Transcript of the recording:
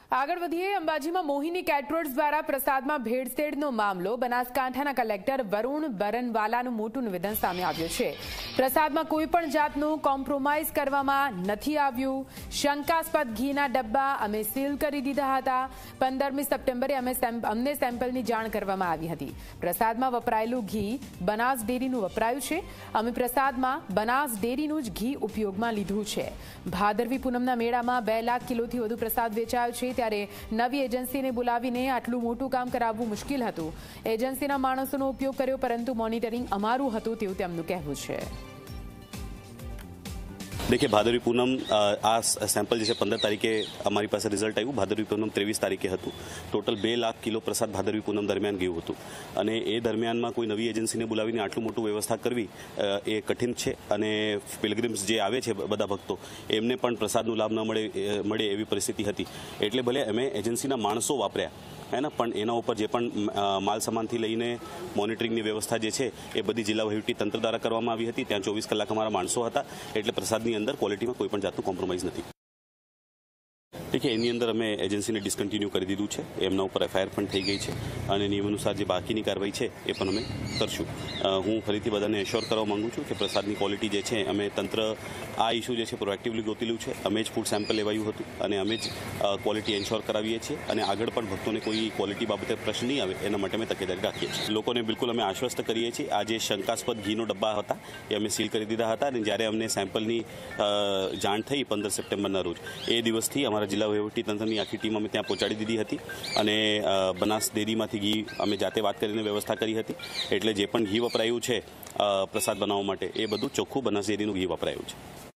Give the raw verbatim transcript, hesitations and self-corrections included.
આગળ વધીએ અંબાજીમાં મોહિની કેટરર્સ દ્વારા પ્રસાદમાં ભેળસેળનો મામલો બનાસકાંઠાના કલેક્ટર વરુણ બરનવાલાનું મોટું નિવેદન સામે આવ્યું છે। પ્રસાદમાં કોઈ પણ જાતનું કોમ્પ્રોમાઇઝ કરવામાં નથી આવ્યું। શંકાસ્પદ ઘીના ડબ્બા અમે સીલ કરી દીધા હતા। પંદરમી સપ્ટેમ્બરે અમે અમને સેમ્પલની જાણ કરવામાં આવી હતી। પ્રસાદમાં વપરાયેલું ઘી બનાસ ડેરીનું વપરાયું છે। અમે પ્રસાદમાં બનાસ ડેરીનું જ ઘી ઉપયોગમાં લીધું છે। ભાદરવી પૂનમના મેળામાં બે લાખ કિલોથી વધુ પ્રસાદ વેચાયો છે। ત્યારે નવી એજન્સીને બોલાવીને આટલું મોટું કામ કરાવવું મુશ્કેલ હતું। એજન્સીના માણસોનો ઉપયોગ કર્યો પરંતુ મોનિટરિંગ અમારું હતું તેવું તેમનું કહેવું છે। देखिए भादरवी पूनम आ सैंपल जैसे पंद्रह तारीखे हमारी पास रिजल्ट आयु। भादरवी पूनम तेवीस तारीखे हतुं। टोटल बे लाख किलो प्रसाद भादरवी पूनम दरमियान गयुं हतुं अने ए दरमियान में कोई नवी एजेंसी ने बोलावीने आटलू मोटू व्यवस्था करवी ए कठिन छे अने पिलग्रिम्स जे आवे छे बधा भक्तो एमने पण प्रसादनो लाभ न मळे मळे एवी परिस्थिति हती। एटले भले अमे एजेंसीना माणसो वापर्या है ना, पण एना उपर जे पण माल सामानथी लईने मोनिटरिंगनी व्यवस्था जे छे ए बधी जिल्ला वहीवटी तंत्र द्वारा करवामां आवी हती। त्यां चौवीस कलाक अमारा माणसो हता एटले प्रसादनी अंदर क्वॉलिटीमां कोई पण जातनुं कॉम्प्रोमाइज नहीं। देखिए एनी अंदर अमे एजेंसी ने डिस्कन्टिन्यू कर दीधुं छे। एमना उपर एफआईआर पण थई गई छे अने नियम अनुसार जे बाकीनी कार्रवाई छे ए पण अमे करशुं। हूँ फरीथी बधाने एश्योर करवा मांगु छुं के प्रसादनी क्वॉलिटी जे छे अमे तंत्र आ इश्यू जे छे प्रोएक्टिवली गोतेલું છે। અમે જ ફૂડ સેમ્પલ લેવાયું હતું અને અમે જ ક્વોલિટી એન્શ્યોર કરાવીએ છીએ અને આગળ પણ ભક્તોને કોઈ ક્વોલિટી બાબતે પ્રશ્ન નહીં આવે એના માટે અમે તકેદારી રાખીએ છીએ। લોકોને બિલકુલ અમે આશ્વસ્ત કરીએ છીએ। આ જે શંકાસ્પદ ઘીનો ડબ્બા હતા એ અમે સીલ કરી દીધા હતા અને જ્યારે અમને સેમ્પલની જાણ થઈ પંદર સપ્ટેમ્બરના રોજ એ દિવસથી અમારા જિલ્લા વહીવટી તંત્રની આખી ટીમ અમે ત્યાં પહોંચાડી દીધી હતી અને બનાસ ડેરીમાંથી ઘી અમે જાતે વાત કરીને વ્યવસ્થા કરી હતી। એટલે જે પણ ઘી વપરાયું છે પ્રસાદ બનાવવા માટે એ બધું ચોખ્ખું બનાસ ડેરીનું ઘી વપરાયું છે।